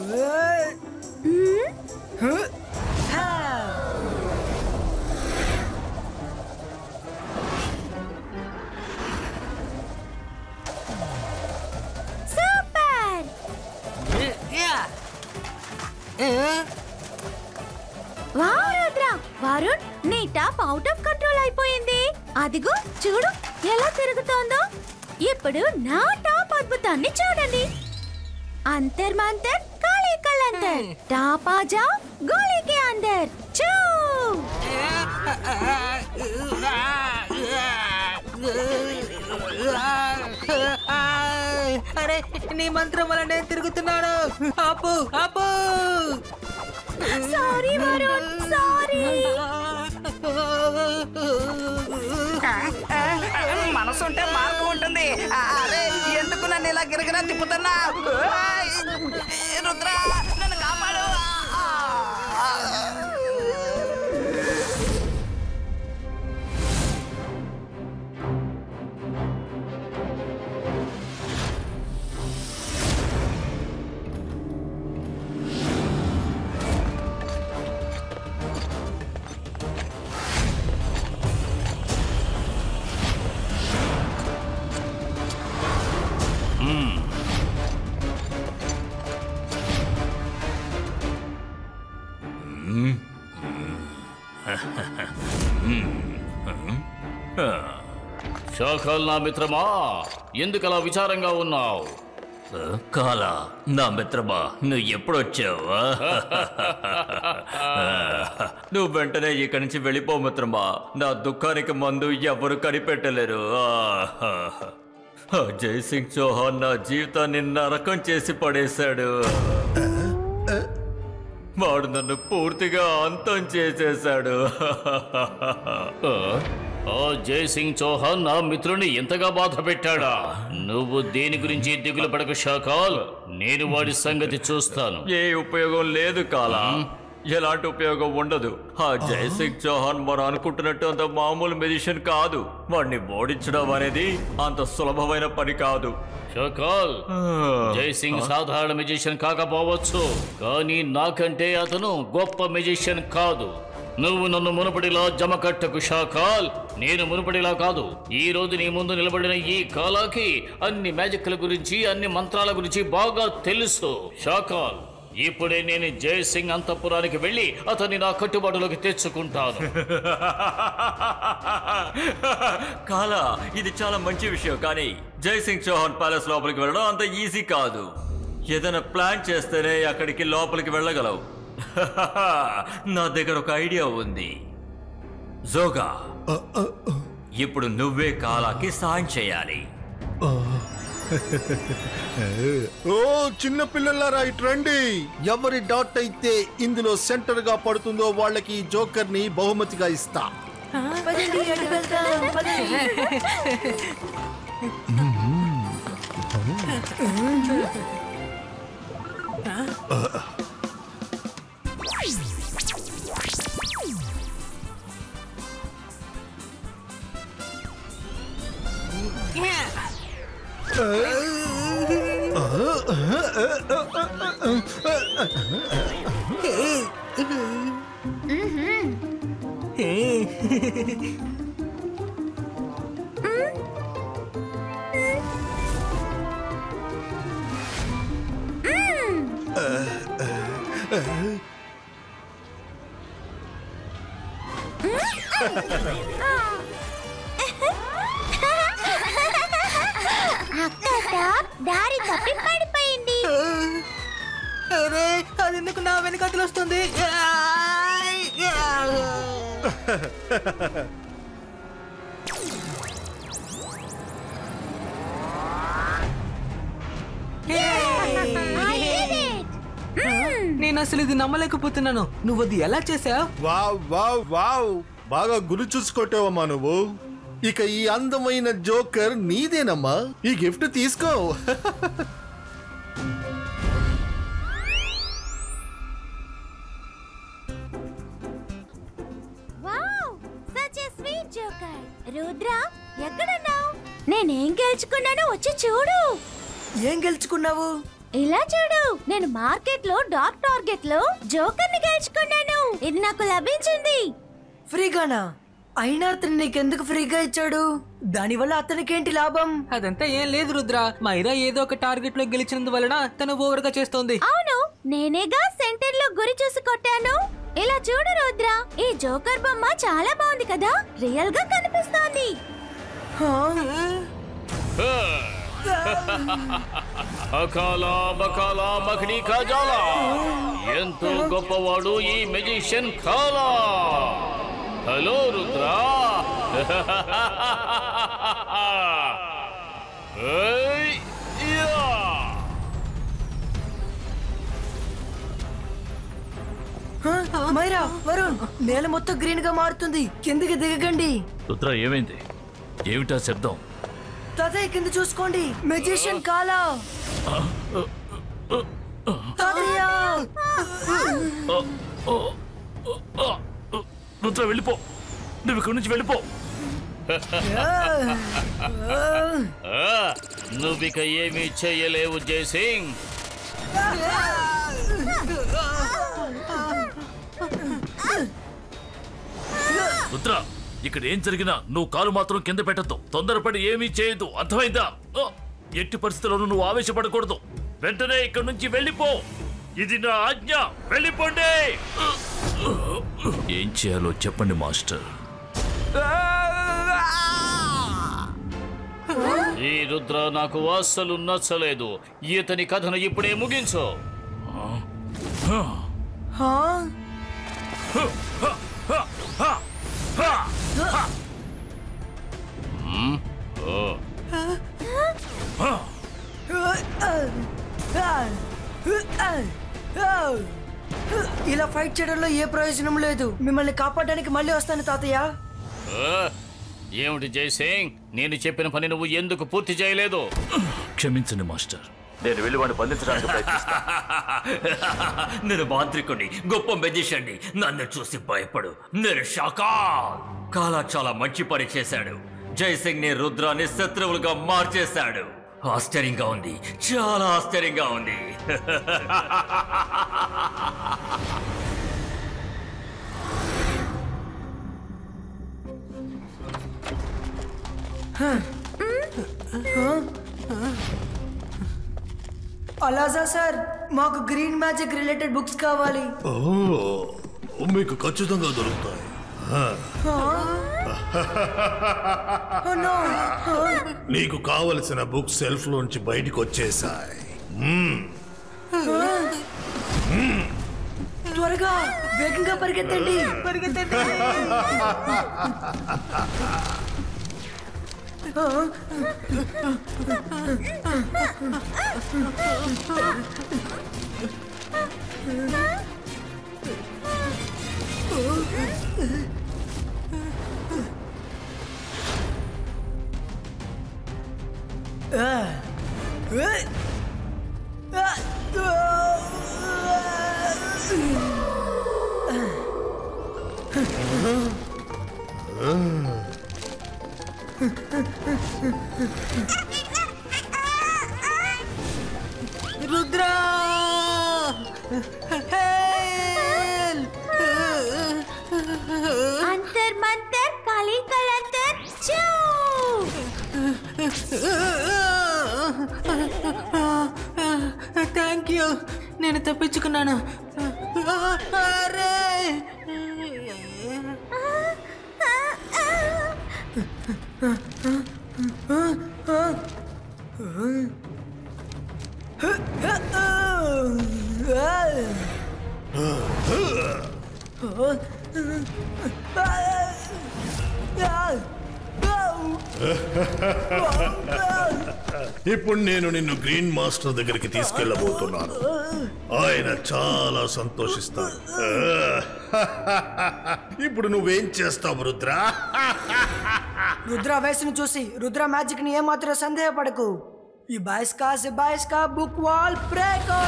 వరుణ్, నీ top out of control అయిపోయింది. అదిగో చూడు ఎలా తిరుగుతోందో. ఇప్పుడు నా టాప్ అద్భుతాన్ని చూడండి. అంతర్ మంతర్ కాళీ కలంతర్, టాప్ ఆజా గోళీ కే అందర్ చూ. అరే, నీ మంత్రం వల్ల నేను తిరుగుతున్నాను. ఆపు ఆపు. Sorry Varun, sorry. మనసుంటే మార్గం ఉంటుంది. అరే, ఎందుకు నన్ను ఇలా గిరగిరా తిప్పుతున్నా? రుద్ర, నన్ను కాపాడు. షాకాల్ నా మిత్రమా, ఎందుకలా విచారంగా ఉన్నావు? కాలా నా మిత్రమా, నువ్వు ఎప్పుడొచ్చావు? నువ్వు వెంటనే ఇక్కడి నుంచి వెళ్ళిపో మిత్రమా. నా దుఃఖానికి మందు ఎవరు కనిపెట్టలేరు. జై సింగ్ చౌహాన్ నా జీవితాన్ని నరకం చేసి పడేశాడు. వాడు నన్ను పూర్తిగా అంతం చేసేశాడు. జై సింగ్ చౌహాన్ నా మిత్రుని ఎంతగా బాధ పెట్టాడా? నువ్వు దేని గురించి దిగులు పడకు షాకాల్, నేను వాడి సంగతి చూస్తాను. ఏ ఉపయోగం లేదు కాలా, ఎలాంటి ఉపయోగం ఉండదు. ఆ జై సింగ్ చౌహాన్ మనం అనుకుంటున్నట్టు అంత మామూలు మెజిషియన్ కాదు. వాడిని ఓడించడం అనేది అంత సులభమైన పని కాదు. షకాల్, జై సింగ్ సాధారణ మెజిషియన్ కాకపోవచ్చు, కానీ నాకంటే అతను గొప్ప మెజిషియన్ కాదు. నువ్వు నన్ను మునుపడిలా జమకట్టకు షకాల్. నేను మునుపడిలా కాదు. ఈ రోజు నీ ముందు నిలబడిన ఈ కాలాకి అన్ని మ్యాజిక్ల గురించి, అన్ని మంత్రాల గురించి బాగా తెలుసు షకాల్. ఇప్పుడే నేను జై సింగ్ అంతఃపురానికి వెళ్ళి అతన్ని నా కట్టుబాటులోకి తెచ్చుకుంటాను. కాలా, ఇది చాలా మంచి విషయం, కానీ జై సింగ్ చౌహాన్ ప్యాలెస్ లోపలికి వెళ్ళడం అంత ఈజీ కాదు. ఏదైనా ప్లాన్ చేస్తేనే అక్కడికి లోపలికి వెళ్ళగలవు. నా దగ్గర ఒక ఐడియా ఉంది. జోగా, ఇప్పుడు నువ్వే కాలాకి సాయం చేయాలి. ఓ చిన్న పిల్లలారా, ఇటు రండి. ఎవరి డాట్ అయితే ఇందులో సెంటర్ గా పడుతుందో వాళ్ళకి జోకర్ ని బహుమతిగా ఇస్తా. దారి తప్పి పడిపోయింది. అరే, అది ఎందుకు నా వెనకతలు వస్తుంది? నేను అసలు ఇది నమ్మలేకపోతున్నాను. నువ్వు అది ఎలా చేసావు? వావ్ వావ్ వావ్, బాగా గురి చూసుకొట్టావమ్మా నువ్వు. ఇక ఈ అందమైన జోకర్ నీదేనమ్మా. ఈ గిఫ్ట్ తీసుకో. రుద్ర, ఎక్కడున్నావు? నేనేం గెలుచుకున్నానో వచ్చి చూడు. ఏం గెలుచుకున్నావు? ఇలా చూడు, నేను మార్కెట్ లో డార్క్ టార్గెట్ లో జోకర్ ని గెలుచుకున్నాను. ఇది నాకు లభించింది. ఫ్రీగానా? అయినా అతను నీకెందుకు ఫ్రీగా ఇచ్చాడు? దానివల్ల అతనికేంటి లాభం? అదంతా ఏం లేదు రుద్ర. మైరా ఏదో ఒక టార్గెట్ లో గెలిచినందువలన తను ఓవర్ గా చేస్తోంది. అవును, నేనేగా సెంటర్ లో గురి చూసి కొట్టాను. ఇలా చూడు రుద్ర, ఈ జోకర్ బొమ్మ చాలా బాగుంది కదా, రియల్ గా కనిపిస్తోంది. అకాలా బకాలా మఖని కాజాలా, ఎంతో గొప్పవాడు ఈ మెజిషియన్ కాలా. హలో రుద్రా. మైరా, వరుణ్, నేల మొత్తం గ్రీన్ గా మారుతుంది. కిందకి దిగకండి. రుద్ర, ఏమైంది? ఏమిటా శబ్దం? తాతయ్య కింద చూసుకోండి, మెజిషియన్ కాలా. తాతయ్య! రుద్ర, వెళ్ళిపో. నువ్వు ఇక్కడి నుంచి వెళ్ళిపో. నువ్విక ఏమీ చెయ్యలేవు జై సింగ్. రుద్ర, ఇక్కడ ఏం జరిగినా నువ్వు కాలు మాత్రం కింద పెట్టద్దు. తొందరపడి ఏమీ చేయదు, అర్థమైందా? ఎట్టి పరిస్థితుల్లోనూ నువ్వు ఆవేశపడకూడదు. వెంటనే ఇక్కడి నుంచి వెళ్ళిపో. ఇది నా ఆజ్ఞ. వెళ్ళిపోండి. ఏం చేయాలో చెప్పండి మాస్టర్. ఈ రుద్ర నాకు అస్సలు నచ్చలేదు. ఇతని కథను ఇప్పుడే ముగించు. ఇలా ఫైట్ చేయడంలో ఏ ప్రయోజనం లేదు. మిమ్మల్ని కాపాడడానికి మళ్ళీ వస్తాను తాతయ్య. ఏమిటి జై సింగ్, నేను చెప్పిన పని నువ్వు ఎందుకు పూర్తి చేయలేదు? క్షమించండి మాస్టర్, నేను వెళ్ళి వాడిని బంధించడానికి ప్రయత్నిస్తా. నేను మాంత్రికుడిని, గొప్ప మెజిషియన్ని. నన్ను చూసి భయపడు. నేను షకాల్. కాలా చాలా మంచి పని చేశాడు. జై సింగ్ ని, రుద్రాన్ని శత్రువులుగా మార్చేశాడు. ఆశ్చర్యంగా ఉంది, చాలా ఆశ్చర్యంగా ఉంది. అలాజా సార్, మాకు గ్రీన్ మ్యాజిక్ రిలేటెడ్ బుక్స్ కావాలి. మీకు ఖచ్చితంగా దొరుకుతాయి. నీకు కావలసిన బుక్ సెల్ఫ్ లోంచి బయటకు వచ్చేసాయి. త్వరగా, వేగంగా పరిగెత్తండి. రుద్ర, అంతర్ మంతర్ కాళీ కలంతర్ చూ. థ్యాంక్ యూ, నేను తప్పించుకున్నాను. ఇప్పుడు నేను నిన్ను గ్రీన్ మాస్టర్ దగ్గరికి తీసుకెళ్ళబోతున్నాను. ఆయన చాలా సంతోషిస్తాడు. ఇప్పుడు నువ్వేం చేస్తావు రుద్ర? రుద్ర వయసును చూసి రుద్ర మ్యాజిక్ ని ఏమాత్రం సందేహపడకు. ఈ బాయిస్ కా బుక్ వాల్ బ్రేకో.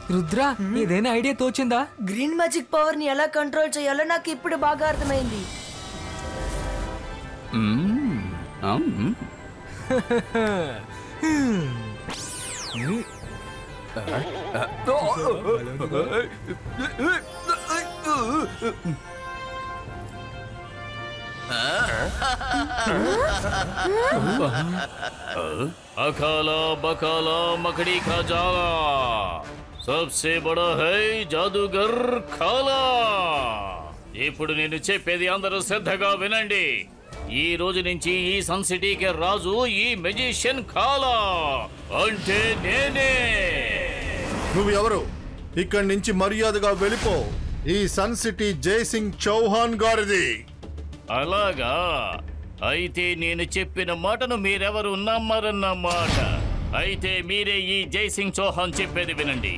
రుద్ర ఏదైనా ఐడియా తోచిందా? గ్రీన్ మ్యాజిక్ పవర్ ని ఎలా కంట్రోల్ చేయాలో నాకు ఇప్పుడు బాగా అర్థమైంది. अकाला बकाला मकड़ी का जाला सबसे बड़ा है जादूगर खाला. ఇప్పుడు నేను చెప్పేది అందరూ శ్రద్ధగా వినండి. ఈ రోజు నుంచి ఈ సన్ సిటీకి రాజు ఈ మెజిషియన్ కాలా అంటే నేనే. నువ్వు ఎవరు? ఇక్కడి నుంచి మర్యాదగా వెళ్ళిపో. ఈ సన్ సిటీ జై సింగ్ చౌహాన్ గారిది. అలాగా? అయితే నేను చెప్పిన మాటను మీరెవరు నమ్మరన్నమాట. అయితే మీరే ఈ జై సింగ్ చౌహాన్ చెప్పేది వినండి.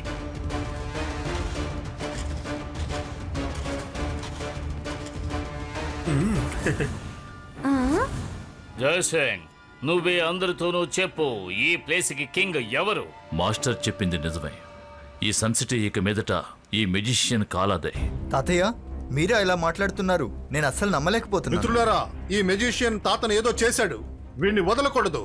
జై సింగ్, నువ్వే అందరితోనూ చెప్పు, ఈ ప్లేస్ కి కింగ్ ఎవరు? మాస్టర్ చెప్పింది నిజమే. ఈ సన్సిటీ ఇక మీదట ఈ మెజిషియన్ కాలాదే. తాతయ్య, మీరే ఇలా మాట్లాడుతున్నారు. నేను అస్సలు నమ్మలేకపోతున్నాను. మిత్రులారా, ఈ మెజిషియన్ తాతను ఏదో చేశాడు. వీడిని వదలకూడదు.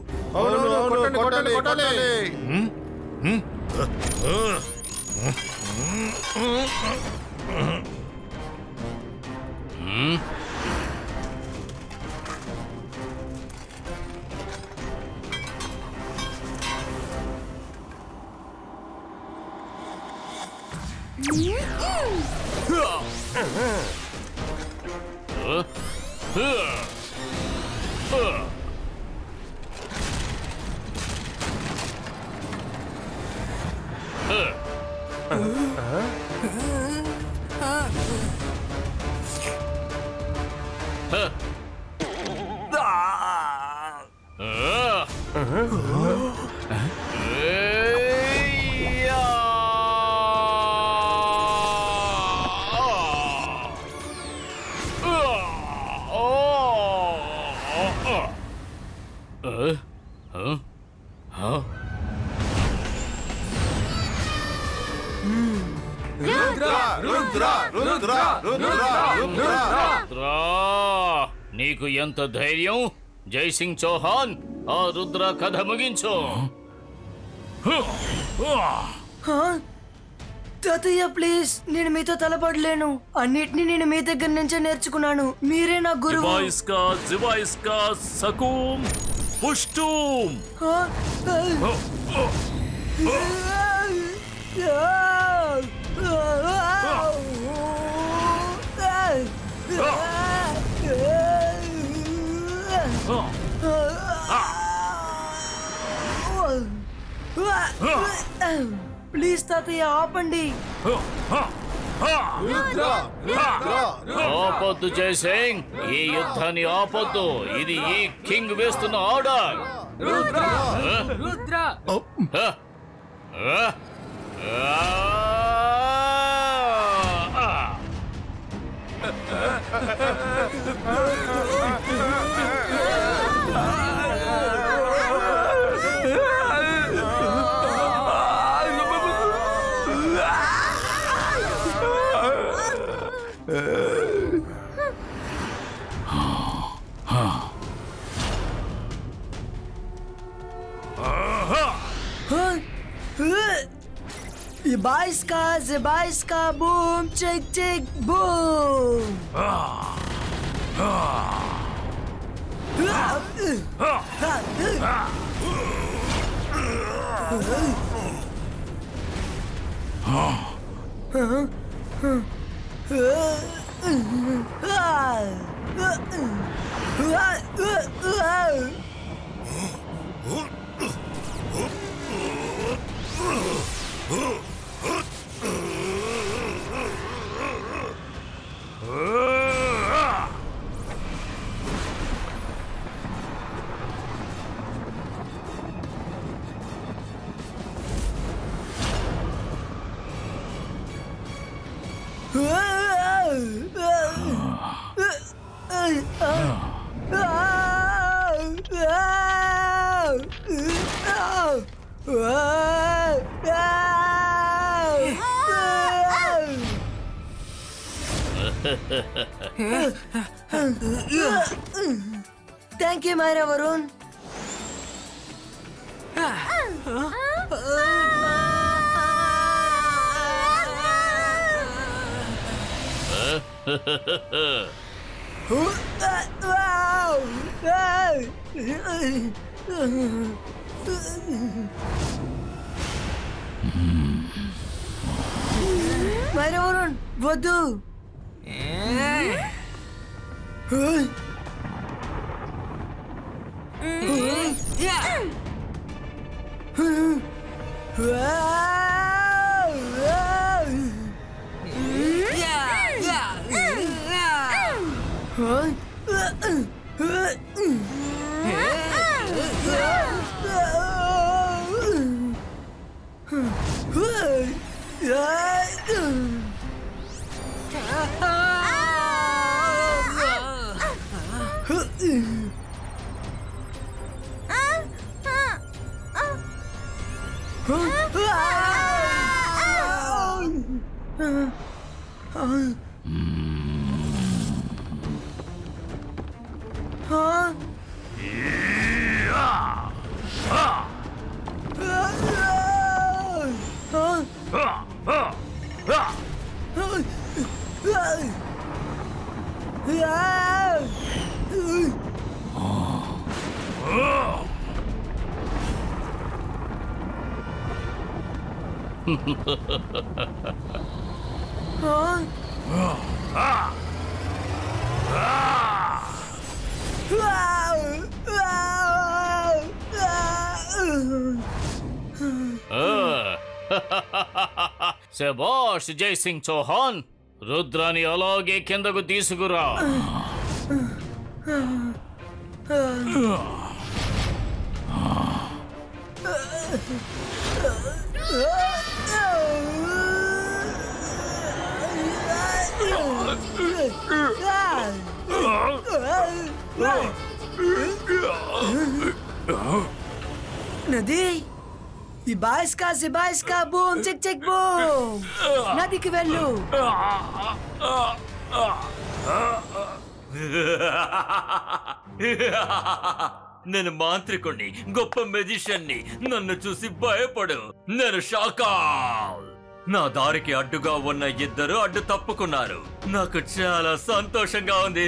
నీకు ఎంత ధైర్యం? జై సింగ్ చౌహాన్, ఆ రుద్ర కథ ముగించు. తాతయ్య ప్లీజ్, నేను మీతో తలపడలేను. అన్నిటినీ నేను మీ దగ్గర నుంచే నేర్చుకున్నాను. మీరే నా గురువు. జివాయిస్కా సకూమ్ పుష్టూమ్. ప్లీజ్ తాతయ్య ఆపండి. ఆపొద్దు జై సింగ్, ఈ యుద్ధాన్ని ఆపొద్దు. ఇది ఈ కింగ్ వేస్తున్న order. Zibaiska, boom, chick, chick, boom. Thank you Myra Varun. Myra Varun వద్దు. శభాష్ జై సింగ్ చౌహాన్, రుద్రాని అలాగే కిందకు తీసుకురా. నది ఈ బాయిస్కా బూమ్ చెక్ చెక్ బూమ్. నదికి వెళ్ళు. నేను మాంత్రికుణ్ణి, గొప్ప మెజిషియన్ని. నన్ను చూసి భయపడు. నేను షాకాల్. నా దారికి అడ్డుగా ఉన్న ఇద్దరు అడ్డు తప్పుకున్నారు. నాకు చాలా సంతోషంగా ఉంది.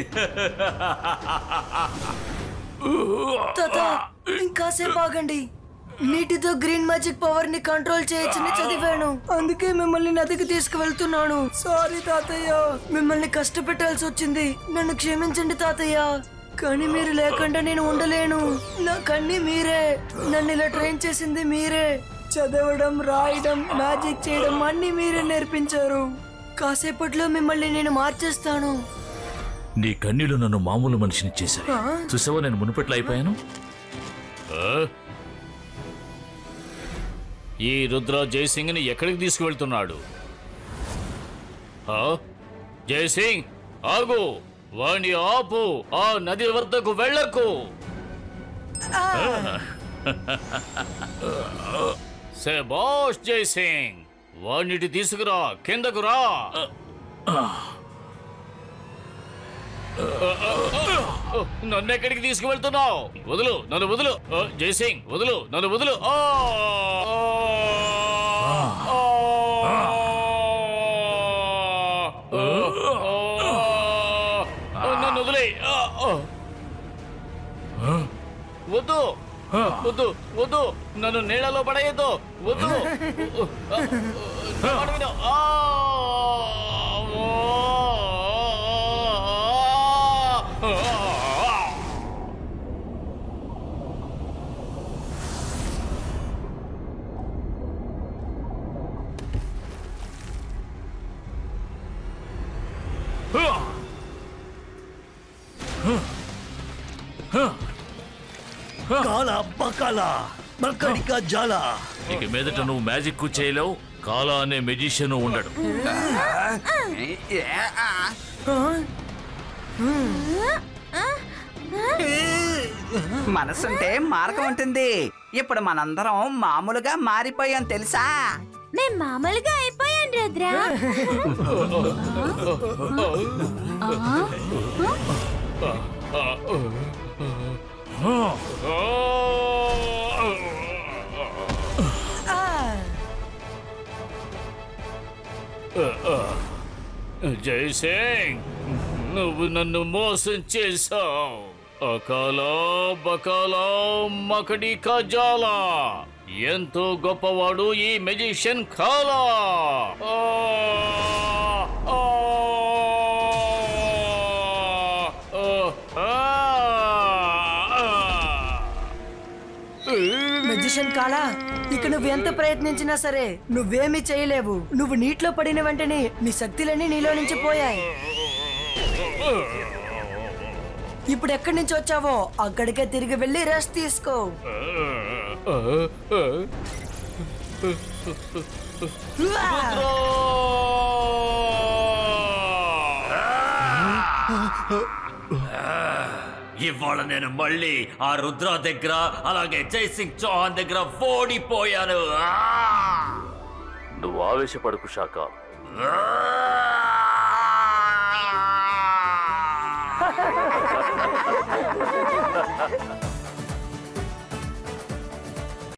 తాత ఇంకాసేపు ఆగండి. నీటితో గ్రీన్ మ్యాజిక్ పవర్ ని కంట్రోల్ చేయొచ్చని చదివాను, అందుకే మిమ్మల్ని నదికి తీసుకువెళ్తున్నాను. సారీ తాతయ్య, మిమ్మల్ని కష్టపెట్టాల్సి వచ్చింది. నన్ను క్షమించండి తాతయ్య. కానీ మీరు లేకుండా నేను ఉండలేను. నాకన్నీ మీరే. నన్ను ఇలా ట్రైన్ చేసింది మీరే. చదవడం, రాయడం, మ్యాజిక్ చేయడం అన్ని మీరే నేర్పించారు. కాసేపట్లో మిమ్మల్ని నేను మార్చేస్తాను. నీ కన్నీళ్లు నన్ను మామూలు మనిషిని చేశాయి. చూసావా, నేను మునుపట్లో అయిపోయాను. ఈ రుద్ర జైసింగ్ ని ఎక్కడికి తీసుకువెళ్తున్నాడు? జై సింగ్ ఆగు, వాణ్ణి ఆపు. ఆ నది వద్దకు వెళ్ళకు. శభాష్ జై సింగ్, వాణ్ణిటి తీసుకురా, కిందకు రా. నన్నెక్కడికి తీసుకువెళ్తున్నావు? వదులు, నన్ను వదులు. జై సింగ్ వదులు, నన్ను వదులు. నన్ను వదిలే. వద్దు వద్దు వద్దు, నన్ను నీళ్ళలో పడేయద్దు. వద్దు. ఇక మీదట నువ్వు మ్యాజిక్ చేయలేవు. కాలా అనే మెజిషియన్ ఉండడు. మనసుంటే మార్గం ఉంటుంది. ఇప్పుడు మనందరం మామూలుగా మారిపోయాం తెలుసా? నేను మామూలుగా అయిపోయాను. కమాన్ రుద్ర. జై సింగ్, నువ్వు నన్ను మోసం చేశావు. అకాలా బకాలా మకడి కజాలా, ఎంతో గొప్పవాడు ఈ మెజిషియన్ కాలా. మెజిషియన్ కాలా, ఇక నువ్వు ఎంత ప్రయత్నించినా సరే నువ్వేమీ చేయలేవు. నువ్వు నీటిలో పడిన వెంటనే నీ శక్తులన్నీ నీలో నుంచి పోయాయి. ఇప్పుడు ఎక్కడి నుంచి వచ్చావో అక్కడికే తిరిగి వెళ్ళి రెస్ట్ తీసుకో. ఇవాళ నేను మళ్ళీ ఆ రుద్ర దగ్గర అలాగే జై సింగ్ చౌహాన్ దగ్గర ఓడిపోయాను. నువ్వు ఆవేశపడకు షాకాల్.